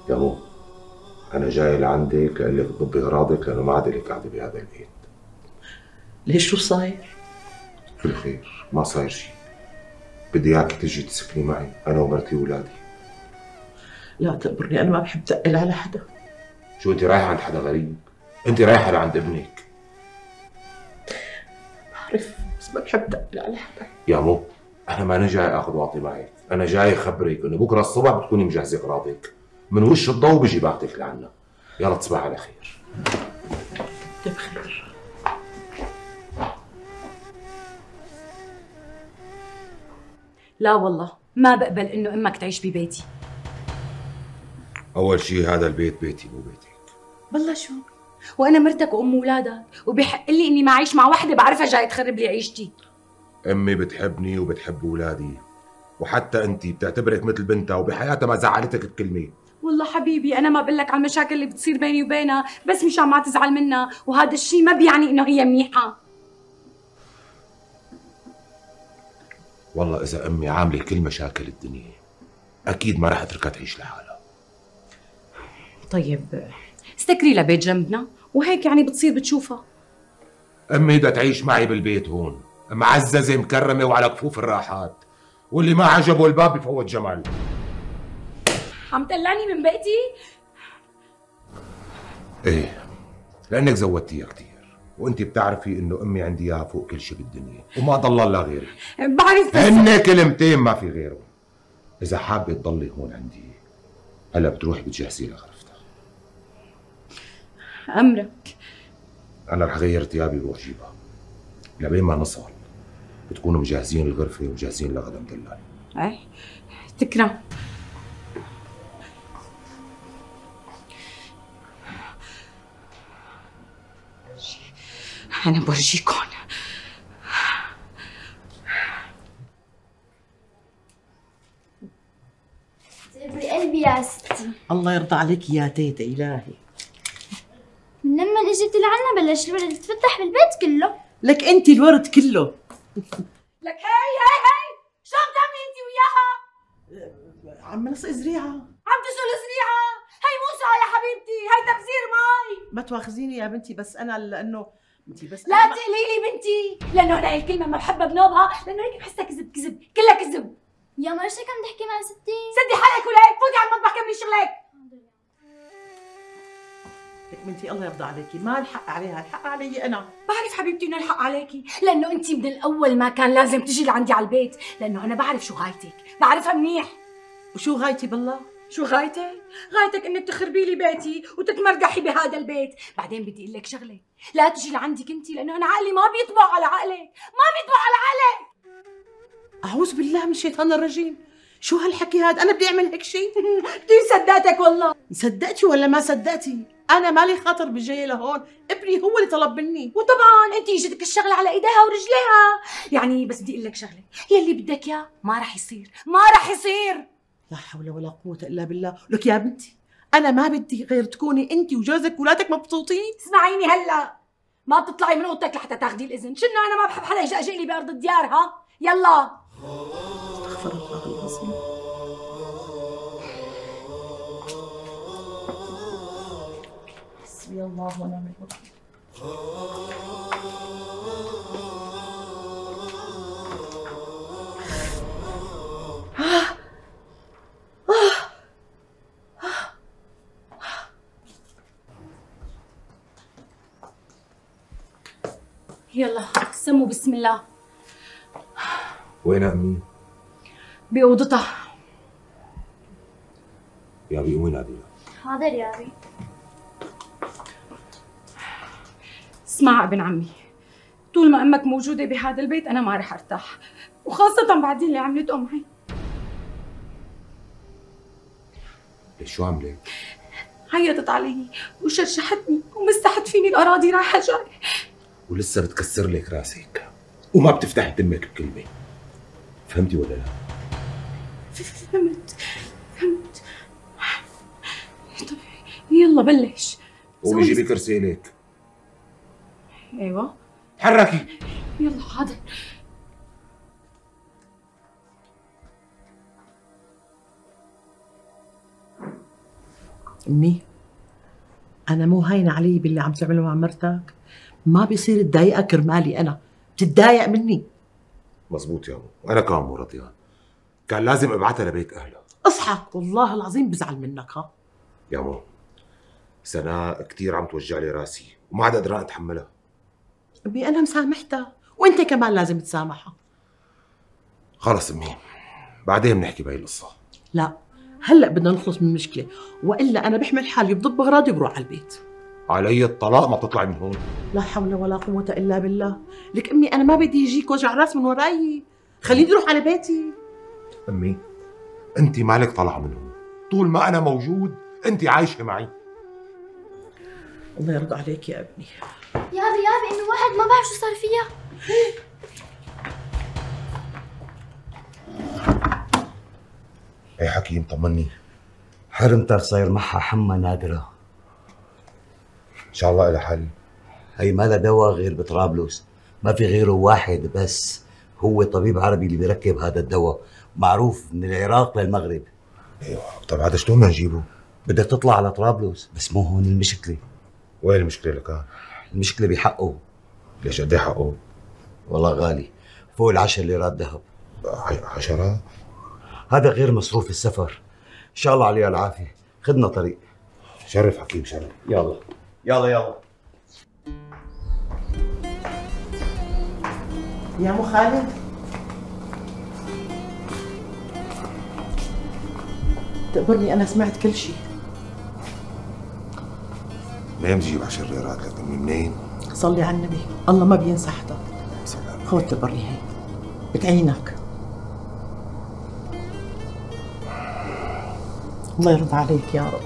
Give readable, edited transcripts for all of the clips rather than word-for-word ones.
يا مو، أنا جاي لعندك لأقول لك تضبي أغراضك لأنه ما عاد لك قاعدة بهذا البيت. ليش شو صاير؟ كل خير، ما صاير شيء. بدي إياك تجي تسكني معي أنا ومرتي وولادي. لا تقبرني، أنا ما بحب تقل على حدا. شو أنت رايحة عند حدا غريب؟ أنت رايحة لعند ابنك. بعرف بس ما بحب تقل على حدا. يا مو، أنا ماني جاي آخذ واعطي معك، أنا جاي أخبرك إنه بكرة الصبح بتكوني مجهزة أغراضك، من وش الضوء بيجي باخذك لعنا. يلا تصبح على خير. انت بخير. لا والله ما بقبل انه امك تعيش ببيتي. أول شيء هذا البيت بيتي مو بيتك. بالله شو؟ وانا مرتك وام اولادك، وبحق لي اني ما اعيش مع وحده بعرفها جاي تخرب لي عيشتي. أمي بتحبني وبتحب أولادي، وحتى أنت بتعتبرك مثل بنتها وبحياتها ما زعلتك بكلمة. والله حبيبي انا ما بقول لك على المشاكل اللي بتصير بيني وبينها بس مشان ما تزعل منها، وهذا الشيء ما بيعني انه هي منيحه. والله إذا أمي عاملة كل مشاكل الدنيا أكيد ما راح أتركها تعيش لحالها. طيب استكري لبيت جنبنا وهيك يعني بتصير بتشوفها. أمي بدها تعيش معي بالبيت هون، معززة مكرمة وعلى كفوف الراحات، واللي ما عجبه الباب بفوت جمال. عم تقلعني من بيتي؟ ايه، لأنك زودتيها كثير، وأنت بتعرفي إنه أمي عندي إياها فوق كل شيء بالدنيا، وما ضل إلا غيري. بعرف بس هن كلمتين ما في غيرهم. إذا حابة تضلي هون عندي، هلا بتروحي بتجهزي لها غرفتها. أمرك. أنا رح غير ثيابي وروح جيبها. لبين ما نصل بتكونوا مجهزين الغرفة ومجهزين لغدا مدلال. ايه تكرم. أنا برجيكم. بقلبي يا ستي. الله يرضى عليك يا تيتا إلهي. من لما اجيت لعنا بلش الورد يتفتح بالبيت كله. لك أنت الورد كله. لك هي شو عم تعملي أنت وياها؟ عم نسقي زريعة. عم تسقي زريعة؟ هي مو سقا يا حبيبتي، هي تبذير مي. ما تواخذيني يا بنتي، بس أنا لأنه بنتي بس لا تقلي لي بنتي، لأنه أنا هي الكلمة ما بحبها بنوبها، لأنه هيك بحسها كذب كذب، كلها كذب. يا مرشا كم تحكي مع ستي؟ سدي حالك وليك، فوتي على المطبخ كملي شغلك. لك بنتي الله يرضى عليكي، ما الحق عليها، الحق علي أنا. بعرف حبيبتي إنه الحق عليكي، لأنه أنت من الأول ما كان لازم تجي لعندي على البيت، لأنه أنا بعرف شو غايتك، بعرفها منيح. وشو غايتي بالله؟ شو غايتك؟ غايتك انك تخربي لي بيتي وتتمرقحي بهذا البيت، بعدين بدي اقول لك شغله، لا تجي لعندك انت لانه انا عقلي ما بيطبع على عقلك، ما بيطبع على عقلك. أعوذ بالله من الشيطان الرجيم، شو هالحكي هذا؟ أنا بدي أعمل هيك شيء؟ كثير صدقتك والله. صدقتي ولا ما صدقتي؟ أنا مالي خاطر بالجاي لهون، ابني هو اللي طلب مني. وطبعا انت اجتك الشغله على ايديها ورجليها، يعني بس بدي اقول لك شغله، يلي بدك اياه ما رح يصير، ما رح يصير. لا حول ولا قوة إلا بالله. لك يا بنتي أنا ما بدي غير تكوني أنت وجوزك وولادك مبسوطين. اسمعيني هلا، ما بتطلعي من اوضتك لحتى تاخذي الاذن، شنو انا ما بحب حدا يجي لي بارض الديار ها؟ يلا. استغفر الله العظيم. حسبي الله ونعم الوكيل. يلا سموا بسم الله. وين أمي؟ بأوضتها. يا أبي قومي ناديها. حاضر يا أبي. اسمع ابن عمي، طول ما امك موجوده بهذا البيت انا ما رح ارتاح، وخاصه بعد اللي عملته معي. ليش شو عملت؟ عيطت علي وشرشحتني ومسحت فيني الاراضي رايحه جاي. ولسه بتكسر لك راسك وما بتفتحي تمك بكلمة. فهمتي ولا لا؟ فهمت. طيب يلا بلش. قومي جيبي كرسي لك. ايوه تحركي. يلا حاضر. امي انا مو هاينه علي باللي عم تعمله مع مرتك. ما بيصير تضايقك كرمالي، انا بتتضايق مني. مزبوط يا مو، وانا كمان مو رضيان. كان لازم ابعتها لبيت اهلها. اصحى والله العظيم بزعل منك. ها يا مو، سناء كثير عم توجع لي راسي وما عاد قدران اتحملها. امي انا مسامحتها وانت كمان لازم تسامحها. خلص امي، بعدين بنحكي بهي القصه. لا هلا بدنا نخلص من المشكله، والا انا بحمل حالي بضب اغراضي وبروح على البيت. علي الطلاق ما تطلعي من هون. لا حول ولا قوه الا بالله. لك امي انا ما بدي يجيك وجع راس من وراي، خليني اروح على بيتي. امي انت مالك طالعه من هون، طول ما انا موجود انت عايشه معي. الله يرضى عليك يا ابني. يابي انه واحد ما بعرف شو صار فيها. اي حكيم طمني. حرمتك صاير معها حمى نادرة. ان شاء الله لها حل. هي ما لها دواء غير بطرابلس، ما في غيره واحد بس، هو طبيب عربي اللي بيركب هذا الدواء، معروف من العراق للمغرب. ايوه، طب هذا شلون بدنا نجيبه؟ بدك تطلع على طرابلس، بس مو هون المشكلة. وين المشكله لكان؟ المشكلة بحقه. ليش قد ايه حقه؟ والله غالي، فوق ال10 ليرات ذهب. 10؟ هذا غير مصروف السفر. ان شاء الله عليها العافية، خدنا طريق. شرف حكيم شرف. يلا يلا يلا. يا ابو خالد، تقبرني انا سمعت كل شيء. منين بتجيب 10 ليرات لك امي؟ منين؟ صلي على النبي، الله ما بينسى حدا. سلام. خذ تبري هي بتعينك. الله يرضى عليك يا رب.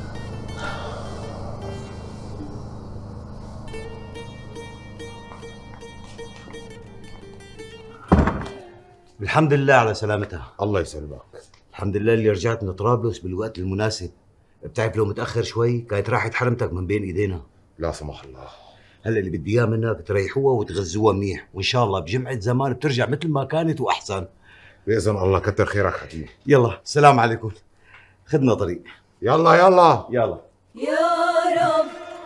الحمد لله على سلامتها. الله يسلمك. الحمد لله اللي رجعت من طرابلس بالوقت المناسب. بتعرف لو متأخر شوي كانت راحت حرمتك من بين ايدينا. لا سمح الله. هلا اللي بدي اياه منك تريحوها وتغذوها منيح، وان شاء الله بجمعة زمان بترجع مثل ما كانت واحسن. باذن الله. كتر خيرك حكيم. يلا السلام عليكم، خدنا طريق. يلا يلا يلا يا رب.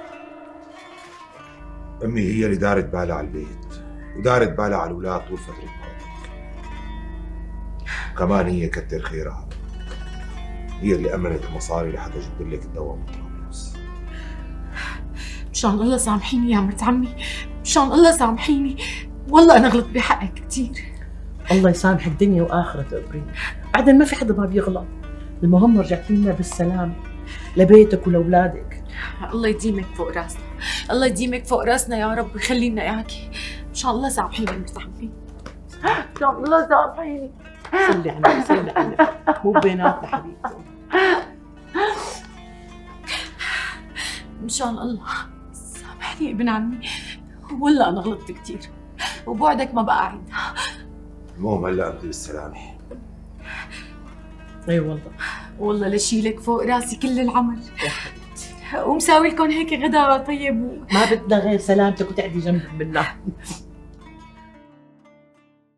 امي هي اللي دارت بالها على البيت ودارت بالها على الاولاد طول فتره مرضك. كمان هي كتر خيرها، هي اللي امنت المصاري لحتى جبت لك الدواء من طرابلس. مشان الله سامحيني يا مرت عمي، مشان الله سامحيني، والله انا غلطت بحقك كثير. الله يسامحك دنيا واخره تقبرين، بعدين ما في حدا ما بيغلط. المهم رجعتي لنا بالسلام لبيتك ولأولادك. الله يديمك فوق راسنا، الله يديمك فوق راسنا يا رب ويخلي لنا اياكي. مشان الله سامحيني يا مرت عمي، مشان الله سامحيني. صلي على النبي، صلي على النبي، مو بيناتنا حبيبتي. مشان الله سامحني ابن عمي، والله انا غلطت كثير وبوعدك ما بقى اعيدها. المهم هلا انت بالسلامه. اي والله، والله لشيلك فوق راسي كل العمر ومساوي لكم هيك غدا طيب ما بدنا غير سلامتك وتقعدي جنبك بالله.